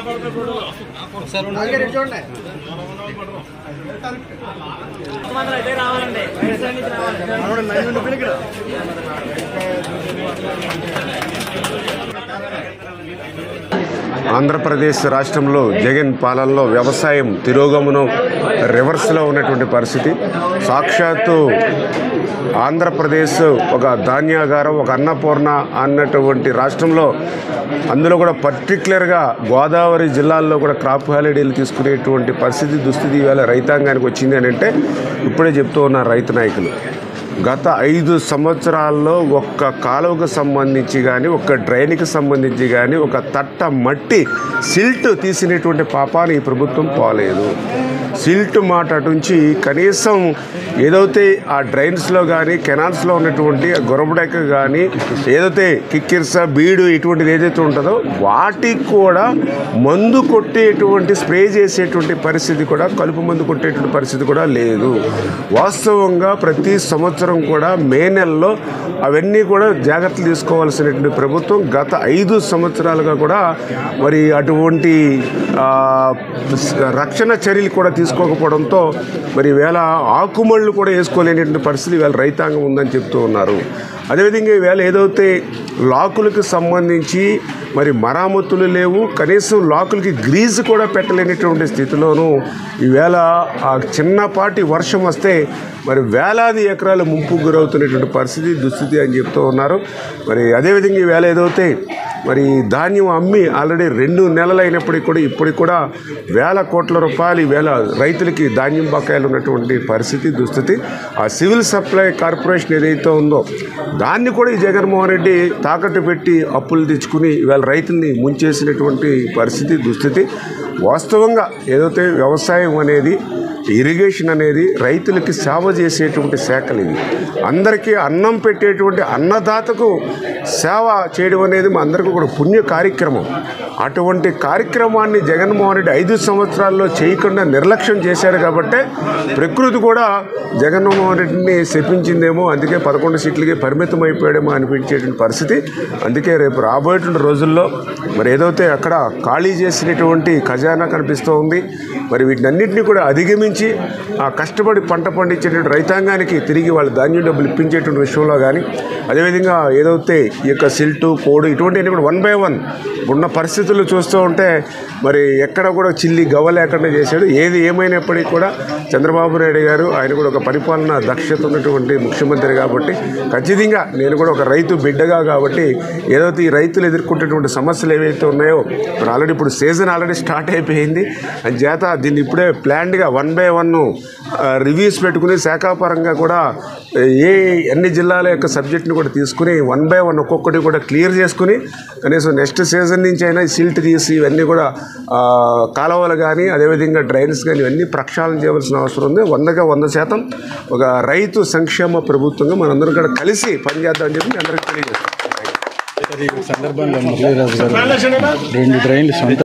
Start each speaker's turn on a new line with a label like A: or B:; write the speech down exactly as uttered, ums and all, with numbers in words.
A: ఆంధ్రప్రదేశ్ రాష్ట్రంలో జగన్ పాలనలో వ్యవసాయం తిరోగమనం రివర్స్లో ఉన్నటువంటి పరిస్థితి. సాక్షాత్తు ఆంధ్రప్రదేశ్ ఒక ధాన్యాగారం, ఒక అన్నపూర్ణ అన్నటువంటి రాష్ట్రంలో, అందులో కూడా పర్టికులర్గా గోదావరి జిల్లాల్లో కూడా క్రాప్ హాలిడేలు తీసుకునేటువంటి పరిస్థితి దుస్థితి ఇవాళ రైతాంగానికి వచ్చింది అని అంటే ఇప్పుడే చెప్తూ ఉన్నారు రైతు నాయకులు. గత ఐదు సంవత్సరాల్లో ఒక్క కాలువకు సంబంధించి కానీ, ఒక్క డ్రైన్కి సంబంధించి కానీ, ఒక తట్ట మట్టి సిల్ట్ తీసినటువంటి పాపాన్ని ఈ ప్రభుత్వం పోలేదు. సిల్ట్ మాట అటుంచి కనీసం ఏదైతే ఆ డ్రైన్స్లో కానీ, కెనాల్స్లో ఉన్నటువంటి గొరబడెక్క కానీ, ఏదైతే కిక్కిర్స బీడు ఇటువంటిది ఏదైతే ఉంటుందో వాటికి కూడా మందు కొట్టేటువంటి స్ప్రే చేసేటువంటి పరిస్థితి కూడా, కలుపు మందు కొట్టేటువంటి పరిస్థితి కూడా లేదు. వాస్తవంగా ప్రతి సంవత్సరం కూడా మే నెలలో అవన్నీ కూడా జాగ్రత్తలు తీసుకోవాల్సినటువంటి ప్రభుత్వం గత ఐదు సంవత్సరాలుగా కూడా మరి అటువంటి రక్షణ చర్యలు కూడా తీసుకోకపోవడంతో మరి వేళ ఆకుమళ్ళు కూడా వేసుకోలేనటువంటి పరిస్థితి వేళ రైతాంగం ఉందని చెప్తూ ఉన్నారు. అదేవిధంగా ఈవేళ ఏదైతే లాకులకు సంబంధించి మరి మరామతులు లేవు, కనీసం లాకులకి గ్రీజ్ కూడా పెట్టలేనటువంటి స్థితిలోనూ ఈవేళ ఆ చిన్నపాటి వర్షం వస్తే మరి వేలాది ఎకరాలు ముంపుకు గురవుతున్నటువంటి పరిస్థితి దుస్థితి అని చెప్తూ ఉన్నారు. మరి అదేవిధంగా ఈవేళ ఏదైతే మరి ధాన్యం అమ్మి ఆల్రెడీ రెండు నెలలు అయినప్పటికీ కూడా ఇప్పటికి కూడా వేల కోట్ల రూపాయలు ఈవేళ రైతులకి ధాన్యం బకాయిలు ఉన్నటువంటి పరిస్థితి దుస్థితి. ఆ సివిల్ సప్లై కార్పొరేషన్ ఏదైతే ఉందో దాన్ని కూడా ఈ జగన్మోహన్ రెడ్డి తాకట్టు పెట్టి అప్పులు తెచ్చుకుని ఈవేళ రైతుల్ని ముంచేసినటువంటి పరిస్థితి దుస్థితి. వాస్తవంగా ఏదైతే వ్యవసాయం అనేది, ఇరిగేషన్ అనేది రైతులకి సేవ చేసేటువంటి శాఖలు ఇవి. అందరికీ అన్నం పెట్టేటువంటి అన్నదాతకు సేవ చేయడం అనేది మా అందరికీ కూడా పుణ్య కార్యక్రమం. అటువంటి కార్యక్రమాన్ని జగన్మోహన్ రెడ్డి ఐదు సంవత్సరాల్లో చేయకుండా నిర్లక్ష్యం చేశాడు కాబట్టి ప్రకృతి కూడా జగన్మోహన్ రెడ్డిని శపించిందేమో, అందుకే పదకొండు సీట్లకి పరిమితం అయిపోయాడేమో అనిపించేటువంటి పరిస్థితి. అందుకే రేపు రాబోయేటువంటి రోజుల్లో మరి ఏదైతే అక్కడ ఖాళీ చేసినటువంటి ఖజానా కనిపిస్తూ ఉంది, మరి వీటినన్నింటినీ కూడా అధిగమించి ఆ కష్టపడి పంట పండించేటువంటి రైతాంగానికి తిరిగి వాళ్ళ ధాన్యం డబ్బులు ఇప్పించేటువంటి విషయంలో కానీ, అదేవిధంగా ఏదైతే ఈ యొక్క సిల్టు కోడు ఇటువంటివన్నీ కూడా వన్ బై వన్ ఉన్న పరిస్థితులు చూస్తూ ఉంటే మరి ఎక్కడ కూడా చిల్లి గవ్వ లేకుండా చేశాడు. ఏది ఏమైనప్పటికీ కూడా చంద్రబాబు నాయుడు గారు ఆయన కూడా ఒక పరిపాలన దక్షత ఉన్నటువంటి ముఖ్యమంత్రి కాబట్టి ఖచ్చితంగా నేను కూడా ఒక రైతు బిడ్డగా కాబట్టి ఏదైతే ఈ రైతులు ఎదుర్కొంటున్నటువంటి సమస్యలు ఏవైతే ఉన్నాయో మరి ఆల్రెడీ ఇప్పుడు సీజన్ ఆల్రెడీ స్టార్ట్ అయిపోయింది అని చేత దీన్ని ఇప్పుడే ప్లాన్డ్గా వన్ బై వన్ రివ్యూస్ పెట్టుకుని శాఖాపరంగా కూడా ఏ అన్ని జిల్లాల యొక్క సబ్జెక్ట్ని కూడా తీసుకుని వన్ బై వన్ ఒక్కొక్కటి కూడా క్లియర్ చేసుకుని కనీసం నెక్స్ట్ సీజన్ నుంచి అయినా సిల్ట్ తీసి ఇవన్నీ కూడా కాలువలు కానీ అదేవిధంగా డ్రైన్స్ కానీ ఇవన్నీ ప్రక్షాళన చేయవలసిన అవసరం ఉంది. వందగా వంద శాతం ఒక రైతు సంక్షేమ ప్రభుత్వంగా మనందరం కూడా కలిసి పనిచేద్దామని చెప్పి అందరికీ తెలియజేస్తాం.
B: సందర్భంలో మురళీరాజు గారు రెండు డ్రైన్లు సొంత